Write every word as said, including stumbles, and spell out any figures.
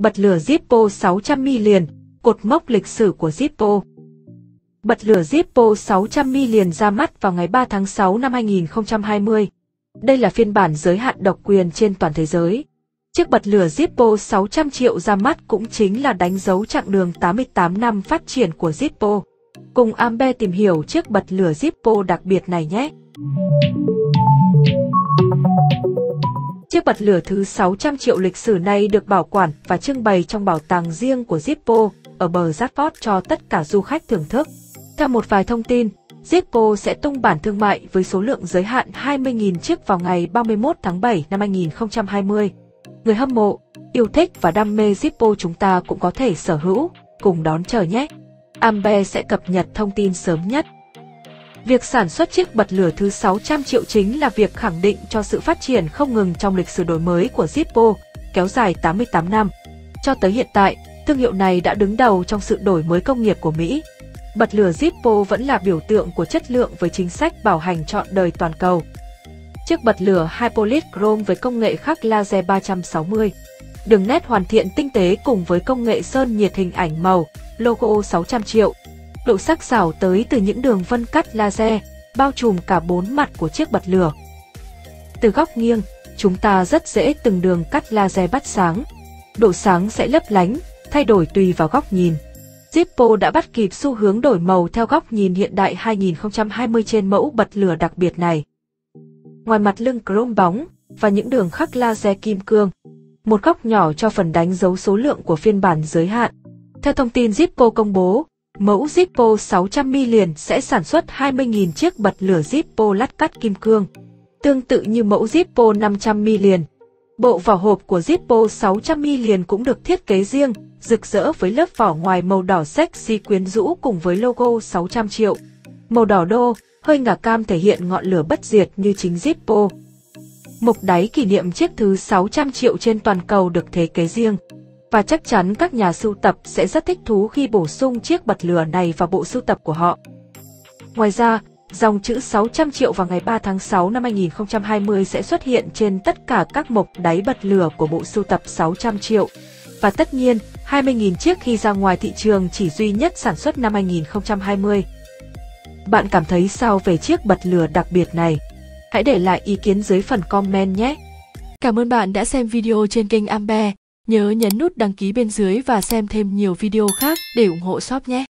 Bật lửa Zippo sáu trăm mi li liền, cột mốc lịch sử của Zippo. Bật lửa Zippo sáu trăm mi li liền ra mắt vào ngày ba tháng sáu năm hai nghìn không trăm hai mươi. Đây là phiên bản giới hạn độc quyền trên toàn thế giới. Chiếc bật lửa Zippo sáu trăm triệu ra mắt cũng chính là đánh dấu chặng đường tám mươi tám năm phát triển của Zippo. Cùng Ambe tìm hiểu chiếc bật lửa Zippo đặc biệt này nhé! Chiếc bật lửa thứ sáu trăm triệu lịch sử này được bảo quản và trưng bày trong bảo tàng riêng của Zippo ở bờ Stratford cho tất cả du khách thưởng thức. Theo một vài thông tin, Zippo sẽ tung bản thương mại với số lượng giới hạn hai mươi nghìn chiếc vào ngày ba mươi mốt tháng bảy năm hai nghìn không trăm hai mươi. Người hâm mộ, yêu thích và đam mê Zippo chúng ta cũng có thể sở hữu, cùng đón chờ nhé! Ambe sẽ cập nhật thông tin sớm nhất. Việc sản xuất chiếc bật lửa thứ sáu trăm triệu chính là việc khẳng định cho sự phát triển không ngừng trong lịch sử đổi mới của Zippo, kéo dài tám mươi tám năm. Cho tới hiện tại, thương hiệu này đã đứng đầu trong sự đổi mới công nghiệp của Mỹ. Bật lửa Zippo vẫn là biểu tượng của chất lượng với chính sách bảo hành trọn đời toàn cầu. Chiếc bật lửa Hypolite Chrome với công nghệ khắc laser ba trăm sáu mươi. Đường nét hoàn thiện tinh tế cùng với công nghệ sơn nhiệt hình ảnh màu, logo sáu trăm triệu. Độ sắc sảo tới từ những đường vân cắt laser, bao trùm cả bốn mặt của chiếc bật lửa. Từ góc nghiêng, chúng ta rất dễ từng đường cắt laser bắt sáng. Độ sáng sẽ lấp lánh, thay đổi tùy vào góc nhìn. Zippo đã bắt kịp xu hướng đổi màu theo góc nhìn hiện đại hai nghìn không trăm hai mươi trên mẫu bật lửa đặc biệt này. Ngoài mặt lưng chrome bóng và những đường khắc laser kim cương, một góc nhỏ cho phần đánh dấu số lượng của phiên bản giới hạn. Theo thông tin Zippo công bố, mẫu Zippo sáu trăm mi li liền sẽ sản xuất hai mươi nghìn chiếc bật lửa Zippo lát cắt kim cương. Tương tự như mẫu Zippo năm trăm mi li liền, bộ vỏ hộp của Zippo sáu trăm mi li liền cũng được thiết kế riêng, rực rỡ với lớp vỏ ngoài màu đỏ sexy quyến rũ cùng với logo sáu trăm triệu. Màu đỏ đô, hơi ngả cam thể hiện ngọn lửa bất diệt như chính Zippo. Mục đáy kỷ niệm chiếc thứ sáu trăm triệu trên toàn cầu được thiết kế riêng. Và chắc chắn các nhà sưu tập sẽ rất thích thú khi bổ sung chiếc bật lửa này vào bộ sưu tập của họ. Ngoài ra, dòng chữ sáu trăm triệu vào ngày ba tháng sáu năm hai nghìn không trăm hai mươi sẽ xuất hiện trên tất cả các mục đáy bật lửa của bộ sưu tập sáu trăm triệu. Và tất nhiên, hai mươi nghìn chiếc khi ra ngoài thị trường chỉ duy nhất sản xuất năm hai nghìn không trăm hai mươi. Bạn cảm thấy sao về chiếc bật lửa đặc biệt này? Hãy để lại ý kiến dưới phần comment nhé! Cảm ơn bạn đã xem video trên kênh Ambe. Nhớ nhấn nút đăng ký bên dưới và xem thêm nhiều video khác để ủng hộ shop nhé!